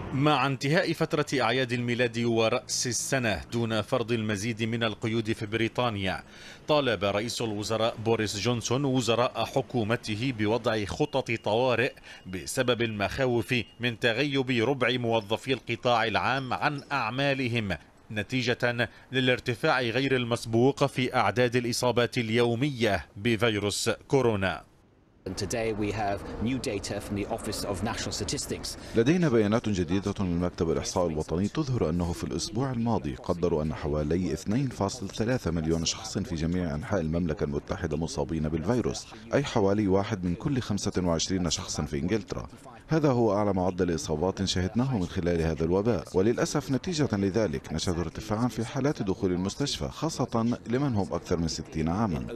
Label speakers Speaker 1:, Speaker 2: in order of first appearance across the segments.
Speaker 1: مع انتهاء فترة أعياد الميلاد ورأس السنة دون فرض المزيد من القيود في بريطانيا، طالب رئيس الوزراء بوريس جونسون وزراء حكومته بوضع خطط طوارئ بسبب المخاوف من تغيب ربع موظفي القطاع العام عن أعمالهم نتيجة للارتفاع غير المسبوق في أعداد الإصابات اليومية بفيروس كورونا.
Speaker 2: لدينا بيانات جديدة من مكتب الإحصاء الوطني تظهر أنه في الأسبوع الماضي قدروا أن حوالي 2.3 مليون شخص في جميع أنحاء المملكة المتحدة مصابين بالفيروس، أي حوالي 1 من كل 25 شخصا في إنجلترا. هذا هو أعلى معدل إصابات شهدناه من خلال هذا الوباء، وللأسف نتيجة لذلك نشهد ارتفاعا في حالات دخول المستشفى، خاصة لمن هم أكثر من 60 عاما.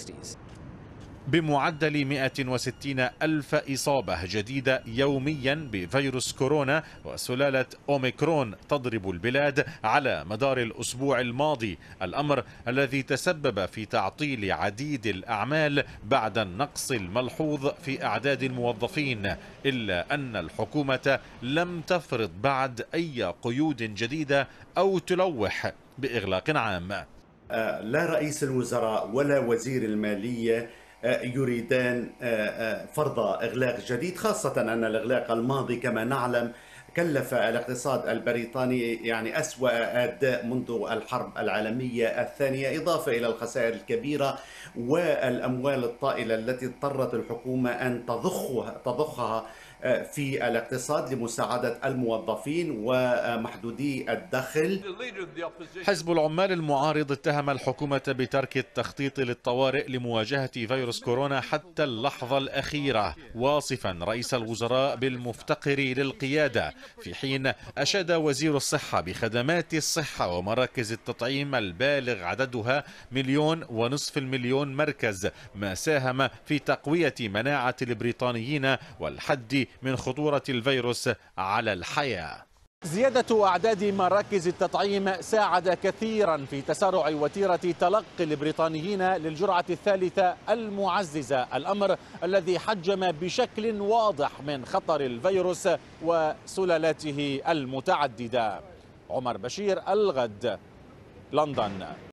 Speaker 1: بمعدل 160 ألف إصابة جديدة يوميا بفيروس كورونا وسلالة أوميكرون تضرب البلاد على مدار الأسبوع الماضي، الأمر الذي تسبب في تعطيل عديد الأعمال بعد النقص الملحوظ في أعداد الموظفين، إلا أن الحكومة لم تفرض بعد أي قيود جديدة أو تلوح بإغلاق عام.
Speaker 3: لا رئيس الوزراء ولا وزير المالية يريدان فرض إغلاق جديد، خاصة أن الإغلاق الماضي كما نعلم كلف الاقتصاد البريطاني يعني أسوأ أداء منذ الحرب العالمية الثانية، إضافة إلى الخسائر الكبيرة والأموال الطائلة التي اضطرت الحكومة أن تضخها في الاقتصاد لمساعدة الموظفين ومحدودي الدخل.
Speaker 1: حزب العمال المعارض اتهم الحكومة بترك التخطيط للطوارئ لمواجهة فيروس كورونا حتى اللحظة الأخيرة، واصفا رئيس الوزراء بالمفتقر للقيادة، في حين أشاد وزير الصحة بخدمات الصحة ومراكز التطعيم البالغ عددها 1.5 مليون مركز، ما ساهم في تقوية مناعة البريطانيين والحد من خطورة الفيروس على الحياة.
Speaker 4: زيادة أعداد مراكز التطعيم ساعد كثيرا في تسارع وتيرة تلقي البريطانيين للجرعة الثالثة المعززة، الأمر الذي حجم بشكل واضح من خطر الفيروس وسلالاته المتعددة. عمر بشير، الغد، لندن.